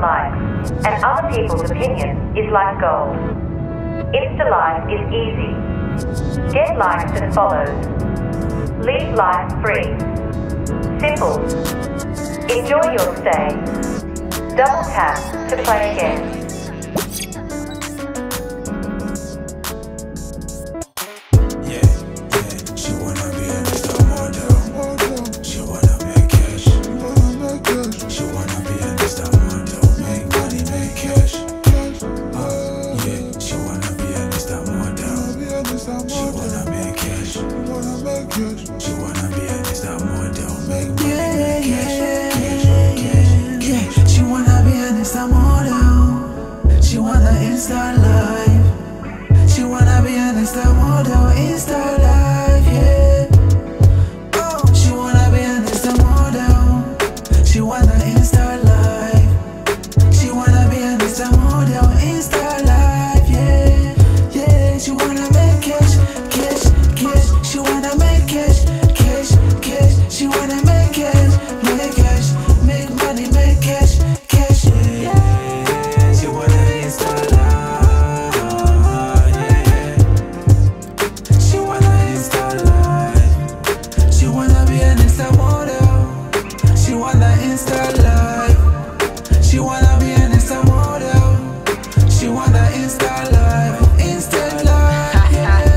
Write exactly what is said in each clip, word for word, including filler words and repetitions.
likes, and other people's opinions is like gold. Insta Live is easy. Get likes and follows. Leave life free. Simple. Enjoy your stay. Double tap to play again. She wanna be an Insta model, make money, make cash, cash, cash. She wanna be an Insta model. She wanna Insta live. She wanna be an Insta model, Insta live, yeah. Oh, she wanna be an Insta model. She wanna Insta live. She wanna be an Insta model, Insta live, yeah, yeah. She wanna make cash, cash, cash. She wanna make cash, cash, cash. She wanna make cash, make cash, make money, make cash, cash, yeah. She wanna Insta live, yeah. She wanna Insta live. She wanna be an Insta model. She wanna Insta live. She wanna be an Insta model. She wanna Insta live, Insta live, yeah.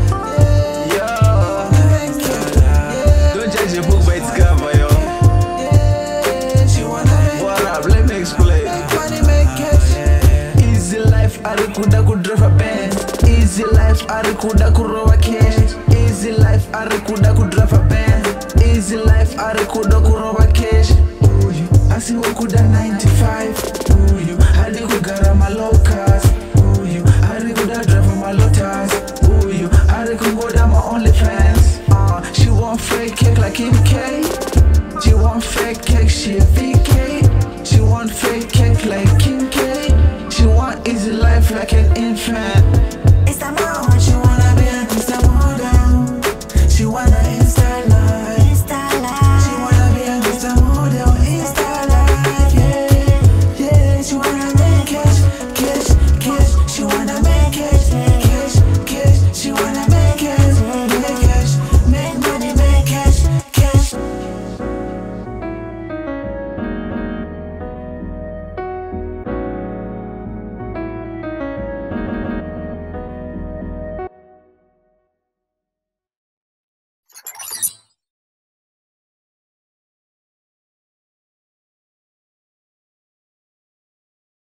Arikuda kudrive Benz. Easy life, arikuda kurowa cash. Easy life, arikuda kudrive Benz. Easy life, arikuda kurowa cash. Uyu, asiwa kuda ninety-five. Uyu, ariku garama lokas. Uyu, arikuda drive my lotus. Uyu, ariku go down my OnlyFans. Uh, she want fake cake like Kim K. She want fake cake, she a V K. She want fake cake like Kim K. She want easy life like an infant. It's the moment you